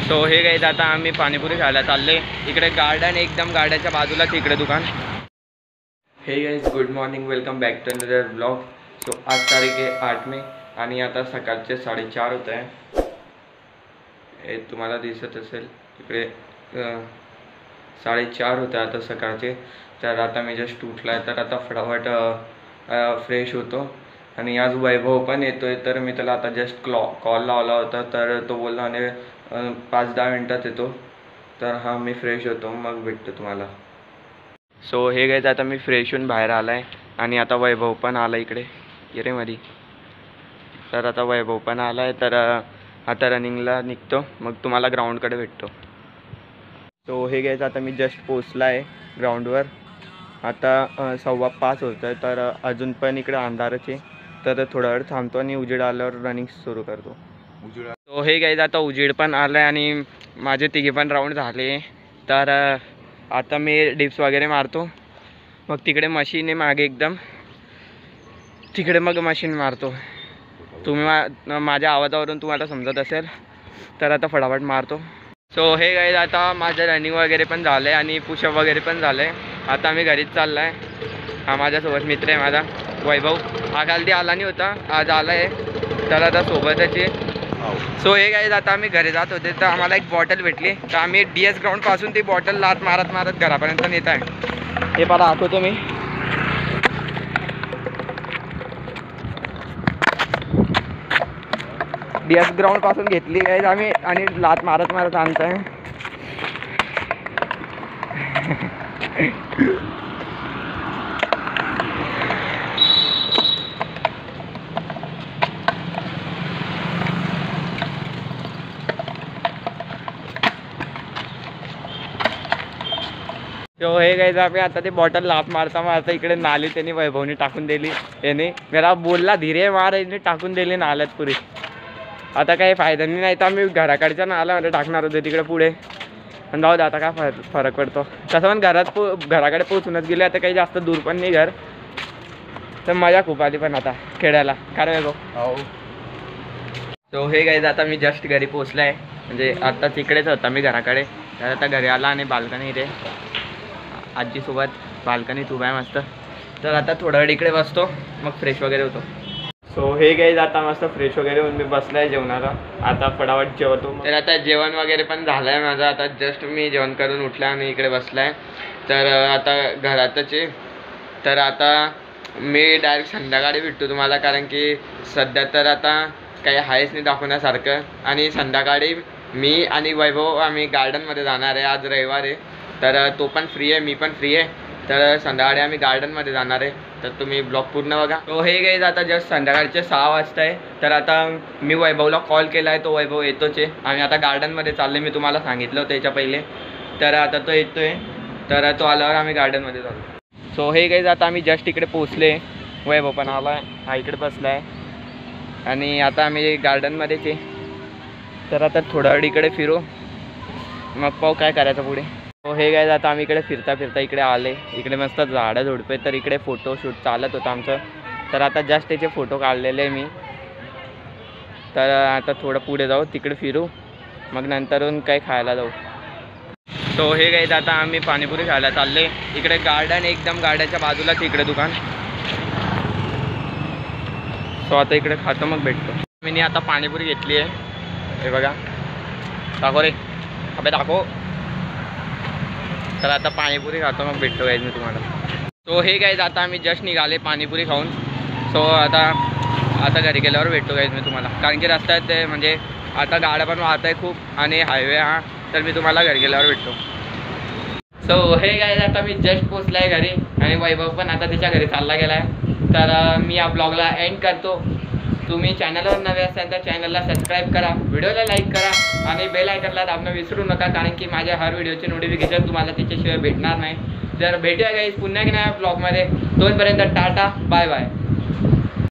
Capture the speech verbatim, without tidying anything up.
So हे guys आता आम्ही पाणीपुरी खायला चालले. इकडे गार्डन एकदम गार्डनच्या बाजूलाच इकडे दुकान. Hey guys good morning, welcome back to another blog. So आज तारीख आहे आठ मे आणि आता सकाळचे साडेचार होत आहे. हे तुम्हाला दिसत असेल इकडे साडेचार होते आता सकाळचे. तर आता मी जस्ट उठला आहे, तर आता फटाफट फ्रेश होतो. आणि आज वैभव पण येतो आहे, तर मी त्याला आता जस्ट क्लॉ कॉल लावला होता, तर तो बोलला आणि पाच दहा मिनटात येतो. तर हां मी फ्रेश होतो, मग भेटतो तुम्हाला. सो हे गाईज आता मी फ्रेश होऊन बाहेर आला आहे आणि आता वैभव पण आला इकडे येरेमध्ये. तर आता वैभव पण आला आहे, तर आता रनिंगला निघतो, मग तुम्हाला ग्राउंडकडे भेटतो. सो हे गाईज आता मी जस्ट पोचला आहे ग्राउंडवर. आता सव्वा पाच होतं आहे, तर अजून पण इकडे अंधारच आहे. तर थोडा वेळ थांबतो आणि उजेड आल्यावर रनिंग सुरू करतो. उजेड तो हे गाईज आता उजेड पण आलं आहे आणि माझे तिघे पण राऊंड झाले. तर आता मी डिप्स वगैरे मारतो, मग तिकडे मशीन आहे मागे एकदम, तिकडे मग मशीन मारतो. तुम्ही मा माझ्या आवाजावरून तुम्हाला समजत असेल. तर आता फटाफट मारतो. सो हे गाईज आता माझं रनिंग वगैरे पण झालं आहे आणि पुशअप वगैरे पण झालं आहे. आता मी घरीच चालला आहे. हा माझ्यासोबत मित्र आहे माझा वैभव. हा काल आला नाही होता, आज आला आहे, तर आता सोबतच आहे. सो हे गाईज आता आम्ही घरी जात होते, तर आम्हाला एक बॉटल भेटली. तर आम्ही डी एस ग्राउंडपासून ती बॉटल लात मारत मारत घरापर्यंत नेत आहे. हे पाला दाखवतो मी. डी एस ग्राउंडपासून घेतली गाईज आम्ही आणि लात मारत मारत आणत आहे. तो हे गाईज आम्ही आता ते बॉटल लात मारता मारता इकडे नाली त्यांनी वैभवने टाकून दिली. याने मला बोलला धीरे मार, याने टाकून दिली नाल्यात पुरी. आता काही फायदा नाही, तर आम्ही घराकडच्या नाल्यामध्ये टाकणार होते तिकडे पुढे. पण जाऊ दे, आता काय फरक फरक पडतो. तसं पण घरात पो घराकडे पोचूनच गेले, आता काही जास्त दूर पण नाही घर. तर मजा खूप आली पण आता खेळायला. काय वैभव? तो हे गाईज आता मी जस्ट घरी पोचला आहे, म्हणजे आता तिकडेच होता मी घराकडे. तर आता घरी आला आणि बाल्कनी रे आजीसोबत बाल्कनीत उभा आहे मस्त. तर आता थोडा वेळ इकडे बसतो, मग फ्रेश वगैरे होतो. सो हे गाईज आता मस्त फ्रेश वगैरे होऊन मी बसला आहे जेवणाला. आता फटाफट जेवतो. तर आता जेवण वगैरे पण झालं आहे माझं. आता जस्ट मी जेवण करून उठला आणि इकडे बसला आहे. तर आता घरातच आहे. तर आता मी डायरेक्ट संध्याकाळी भेटतो तुम्हाला, कारण की सध्या तर आता काही आहेच नाही दाखवण्यासारखं. आणि संध्याकाळी मी आणि वैभव आम्ही गार्डनमध्ये जाणार आहे. आज रविवार आहे, तर तो पण फ्री आहे, मी पण फ्री आहे. तर संध्याकाळी आम्ही गार्डनमध्ये जाणार आहे, तर तुम्ही ब्लॉग पूर्ण बघा. तो हे गाईज आता जस्ट संध्याकाळचे सहा वाजता आहे. तर आता मी वैभवला कॉल केला आहे, तो वैभव येतोच आहे. आम्ही आता गार्डनमध्ये चालले, मी तुम्हाला सांगितलं होतं याच्या पहिले. तर आता तो येतो आहे, तर तो आल्यावर आम्ही गार्डनमध्ये जातो. सो हे गाईज आता आम्ही जस्ट इकडे पोचले. वैभव पण आला आहे, हा इकडे बसला आहे आणि आता आम्ही गार्डनमध्येच आहे. तर आता थोडा वेळ इकडे फिरू, मग पाहू काय करायचं पुढे. हो हे गाईज आता आम्ही इकडे फिरता फिरता इकडे आले. इकडे मस्त झाडं झुडपे, तर इकडे फोटोशूट चालत होतं आमचं. तर आता जस्ट त्याचे फोटो काढलेले मी. तर आता थोडं पुढे जाऊ, तिकडे फिरू, मग नंतरून काही खायला जाऊ. सो हे गाईज आता आम्ही पाणीपुरी खायला चालले. इकडे गार्डन एकदम गार्डनच्या बाजूलाच इकडे दुकान. सो आता इकडे खातो, मग भेटतो. मी आता पाणीपुरी घेतली आहे, हे बघा. दाखव रे, अबे दाखव. तर आता पाणीपुरी खातो, मग भेटतो गाईज मी तुम्हाला. सो हे गाईज आता आम्ही जस्ट निघाले पाणीपुरी खाऊन. सो आता आता घरी गेल्यावर भेटतो गाईज मी तुम्हाला, कारण की रस्त्यात ते म्हणजे आता गाड्या पण वाहत आहे खूप आणि हायवे हा. तर मी तुम्हाला घरी गेल्यावर भेटतो. सो हे गाईज आता मी जस्ट पोचला आहे घरी आणि वैभव पण आता त्याच्या घरी चालला गेला आहे. तर मी या ब्लॉगला एंड करतो. तुम्ही चॅनलवर नवे असाल तर चॅनलला सबस्क्राईब करा, व्हिडिओला लाईक करा आणि बेल आयकॉनला दाबणं विसरू नका, कारण की माझ्या हर व्हिडिओचे नोटिफिकेशन तुम्हाला त्याच्याशिवाय भेटणार नाही. तर भेटूया गाईज पुन्हा की नाही ब्लॉगमध्ये. तोपर्यंत टाटा, बाय बाय.